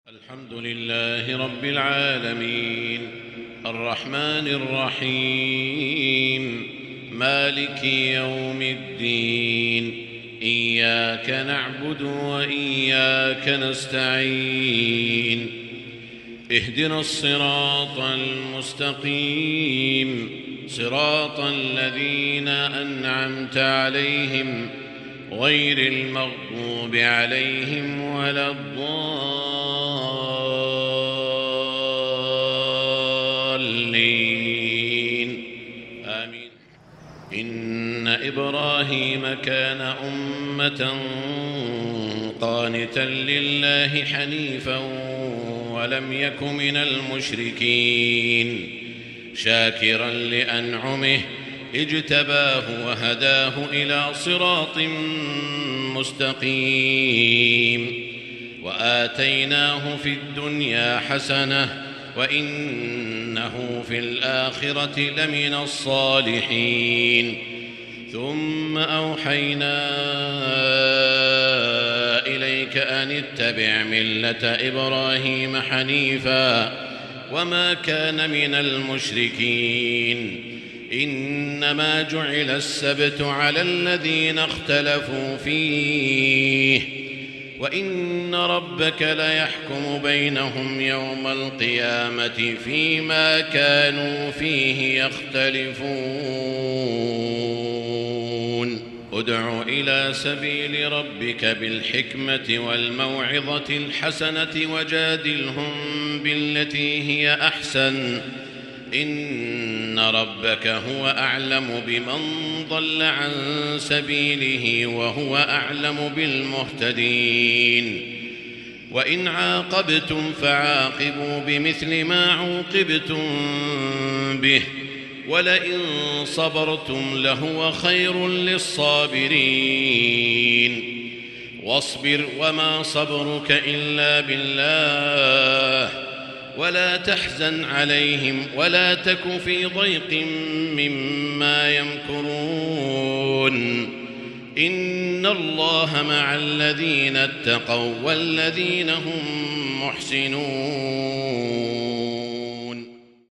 الحمد لله رب العالمين الرحمن الرحيم مالك يوم الدين إياك نعبد وإياك نستعين اهدنا الصراط المستقيم صراط الذين أنعمت عليهم غير المغضوب عليهم ولا الضالين آمين. إن إبراهيم كان أمة قانتا لله حنيفا ولم يك من المشركين شاكرا لأنعمه اجتباه وهداه إلى صراط مستقيم وآتيناه في الدنيا حسنة وإنه في الآخرة لمن الصالحين ثم أوحينا إليك أن اتبع ملة إبراهيم حنيفا وما كان من المشركين إنما جعل السبت على الذين اختلفوا فيه وإن ربك ليحكم بينهم يوم القيامة فيما كانوا فيه يختلفون ادع إلى سبيل ربك بالحكمة والموعظة الحسنة وجادلهم بالتي هي أحسن إن ربك هو أعلم بمن ضل عن سبيله وهو أعلم بالمهتدين وإن عاقبتم فعاقبوا بمثل ما عوقبتم به ولئن صبرتم لهو خير للصابرين واصبر وما صبرك إلا بالله ولا تحزن عليهم ولا تك في ضيق مما يمكرون إن الله مع الذين اتقوا والذين هم محسنون.